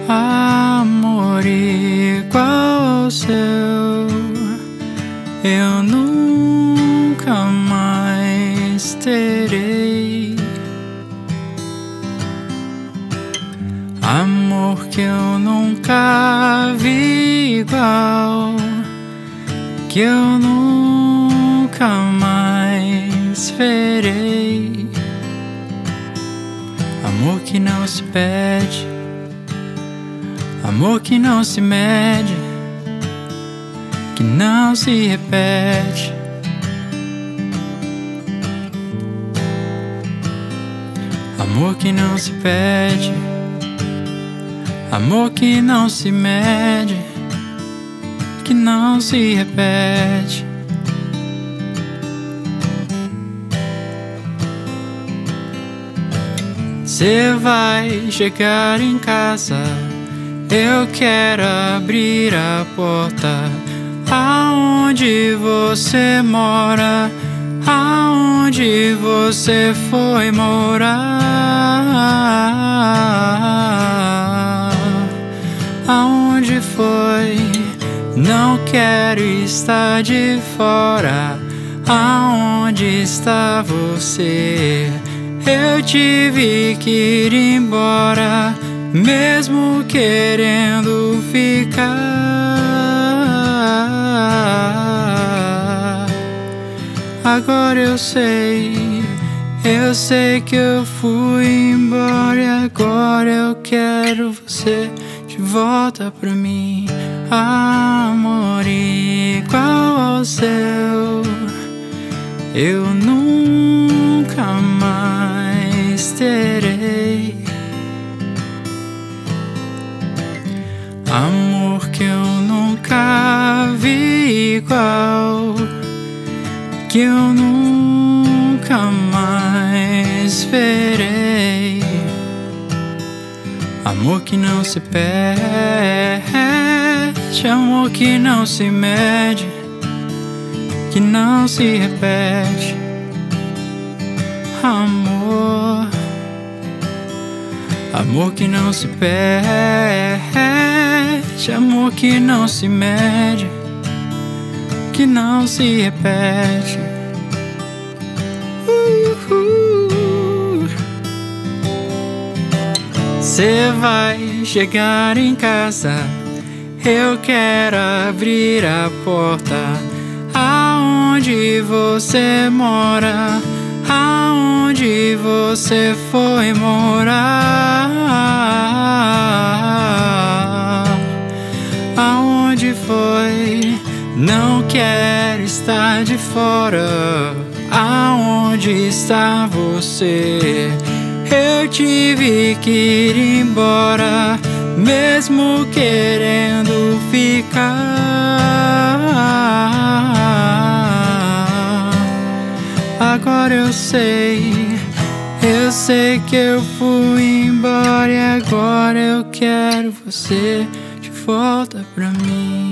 amor igual ao seu eu nunca mais terei. Amor que eu nunca vi igual, que eu nunca mais verei. Amor que não se pede, amor que não se mede, que não se repete. Amor que não se pede, amor que não se mede, que não se repete. Cê vai chegar em casa, eu quero abrir a porta. Aonde você mora, aonde você foi morar, aonde foi? Não quero estar de fora. Aonde está você? Eu tive que ir embora, mesmo querendo ficar. Agora eu sei que eu fui embora e agora eu quero você de volta pra mim. Amor igual ao seu eu nunca mais terei. Amor que eu nunca vi igual, que eu nunca mais verei. Amor que não se perde, amor que não se mede, que não se repete. Amor, amor que não se perde, amor que não se mede, que não se repete. Cê vai chegar em casa, eu quero abrir a porta. Aonde você mora, aonde você foi morar, aonde foi? Não quero estar de fora. Aonde está você? Eu tive que ir embora, mesmo querendo ficar. Agora eu sei que eu fui embora e agora eu quero você de volta pra mim.